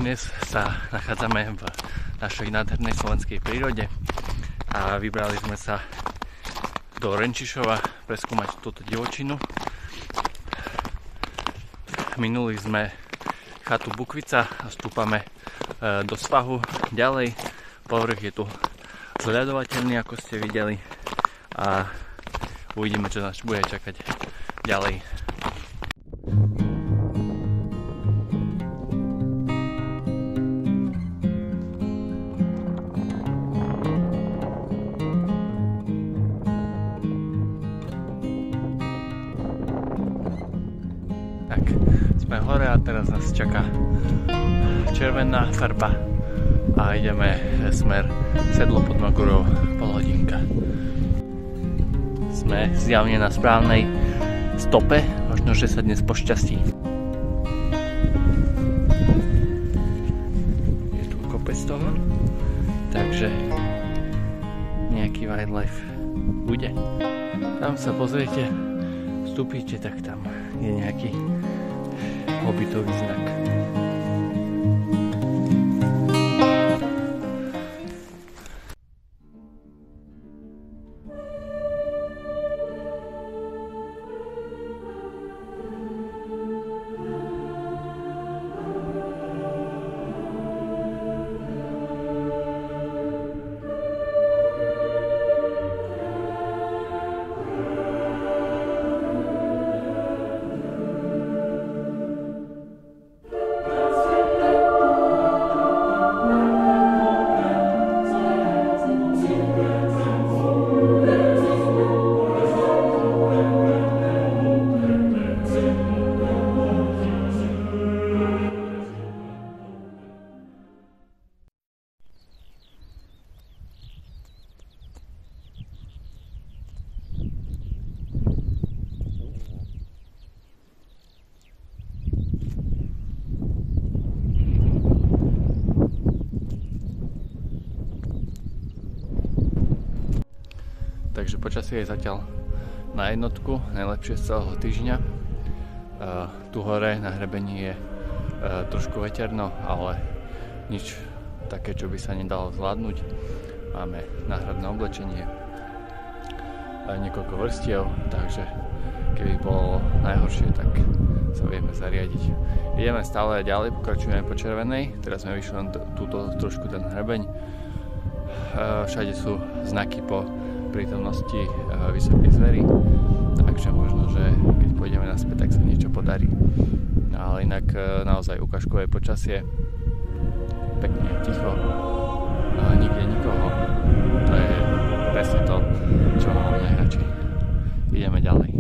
Dnes sa nachádzame v našej nádhernej slovenskej prírode a vybrali sme sa do Renčišova preskúmať túto divočinu. Minuli sme chatu Bukvica a stúpame do svahu ďalej. Povrch je tu zľadovateľný, ako ste videli, a uvidíme, čo nás bude čakať ďalej. Tak, sme hore a teraz nás čaká červená farba a ideme smer Sedlo pod Magurou, polhodinka. Sme zjavne na správnej stope, možno, že sa dnes pošťastí. Je tu kopec toho, takže nejaký wildlife bude. Tam sa pozriete, vstúpite, tak tam je nejaký hobbitový znak. Takže počasie je zatiaľ na jednotku, najlepšie z celého týždňa. Tu hore na hrebení je trošku veterno, ale nič také, čo by sa nedalo zvládnuť. Máme náhradné oblečenie, niekoľko vrstiev, takže keby bolo najhoršie, tak sa vieme zariadiť. Ideme stále ďalej, pokračujeme po červenej, teraz sme vyšli len túto trošku ten hrebeň. Všade sú znaky po prítomnosti vysokej zvery, takže možno, že keď pôjdeme naspäť, tak sa niečo podarí. No ale inak naozaj ukážkové počasie, pekne ticho, nikde nikoho, to je presne to, čo mám najradšej. Ideme ďalej.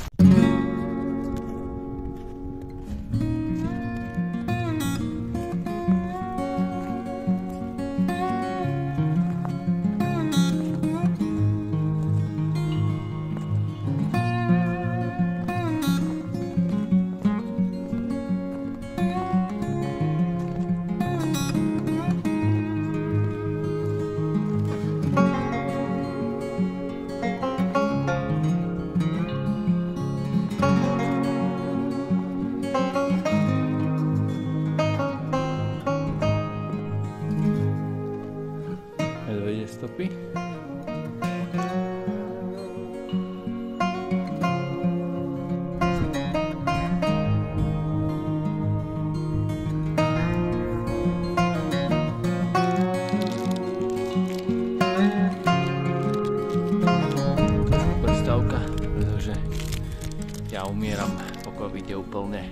Stopy. Prestávka, pretože ja umieram po covide úplne.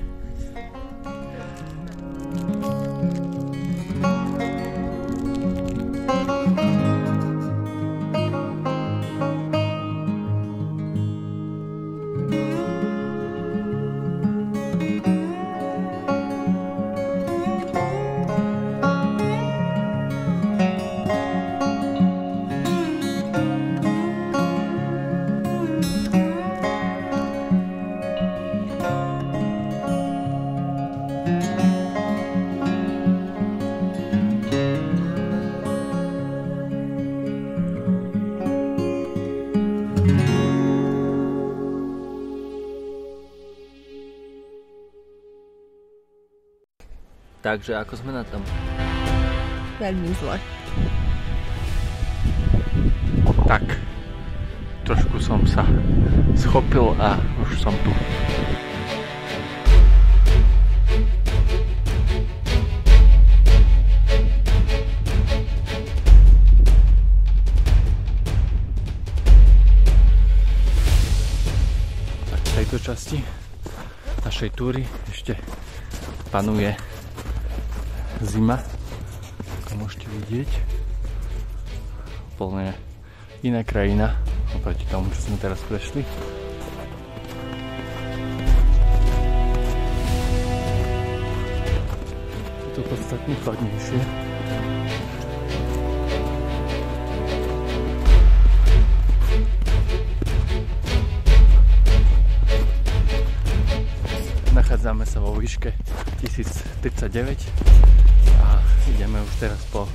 Takže ako sme na tom? Veľmi zle. Tak, trošku som sa schopil a už som tu. Tak v tejto časti našej túry ešte panuje zima, ako môžete vidieť. Úplne iná krajina oproti tomu, čo sme teraz prešli. Je to podstatne chladnejšie. Nachádzame sa vo výške 1039 a ideme už teraz po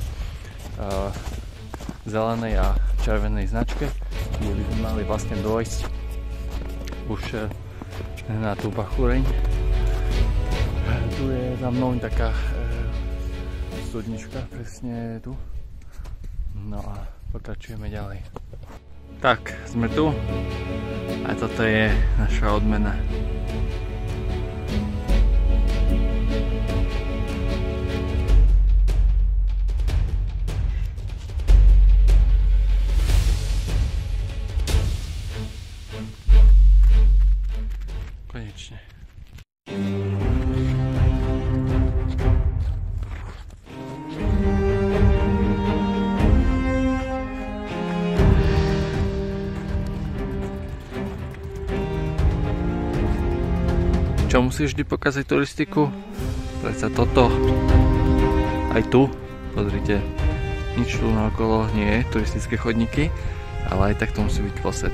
zelenej a červenej značke, kde by sme mali vlastne dôjsť už na tú bachúreň. Tu je za mnou taká studnička, presne tu. No a pokračujeme ďalej. Tak, sme tu a toto je naša odmena. Konečne. Čo musíš vždy pokazať turistiku? Predsa toto. Aj tu, pozrite, nič tu naokolo nie je, turistické chodníky, ale aj tak to musí byť posed.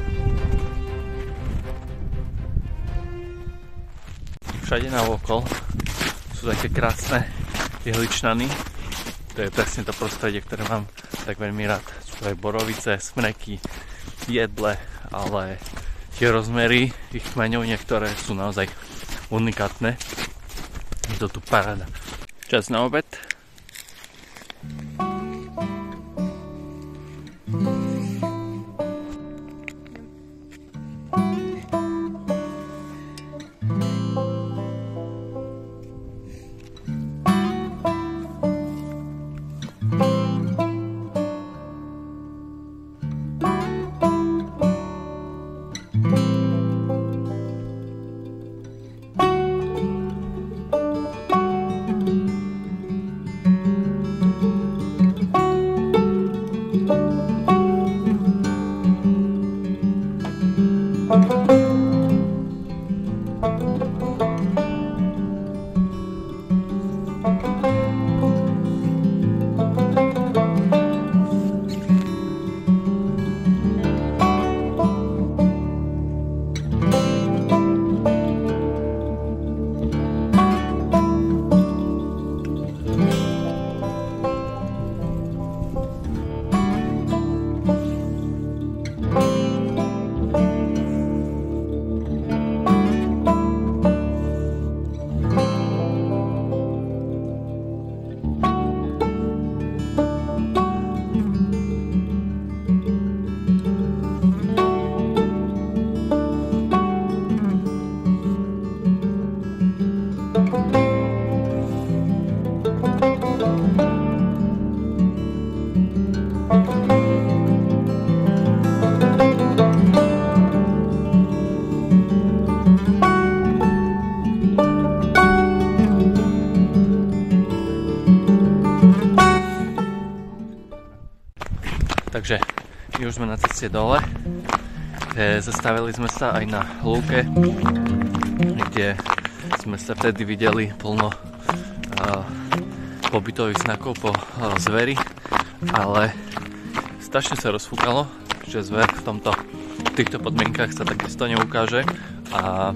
Všade naokolo sú také krásne jehličnany. To je presne to prostredie, ktoré mám tak veľmi rád. Sú aj borovice, smreky, jedle, ale tie rozmery ich kmeňov niektoré sú naozaj unikátne. Je to tu paráda. Čas na obed. Takže my už sme na ceste dole. Zastavili sme sa aj na lúke, kde sme sa vtedy videli plno pobytových znakov po zveri, ale strašne sa rozfúkalo, že zver v týchto podmienkach sa takisto neukáže a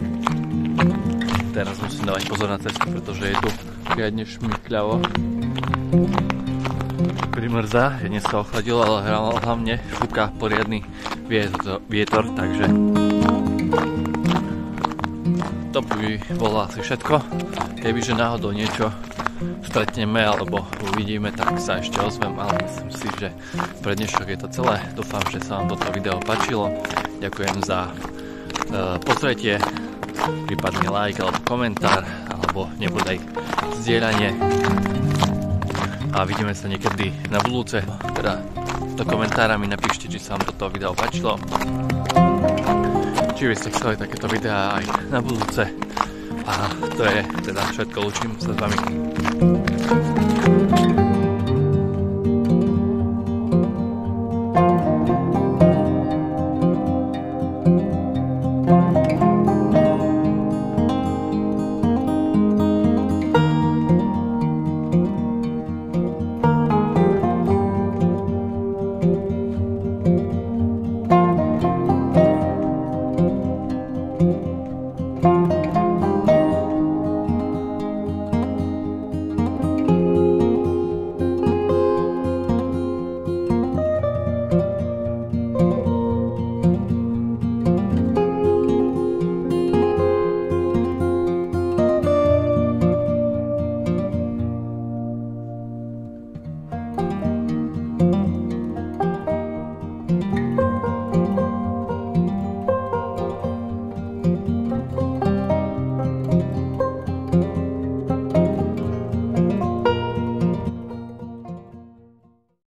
teraz musím dávať pozor na cestu, pretože je tu riadne šmykľavo. Primrzá, dnes sa ochladilo, ale hlavne fúka poriadny vietor, takže to by bolo asi všetko. kebyže náhodou niečo stretneme alebo uvidíme, tak sa ešte ozvem, ale myslím si, že pre dnešok je to celé. Dúfam, že sa vám toto video páčilo. Ďakujem za pozretie, prípadný like alebo komentár, alebo nebodaj zdieľanie. A vidíme sa niekedy na budúce. Teda do komentára mi napíšte, či sa vám toto video páčilo. Či by ste chceli takéto videá aj na budúce. A to je teda všetko, lúčim sa s vami.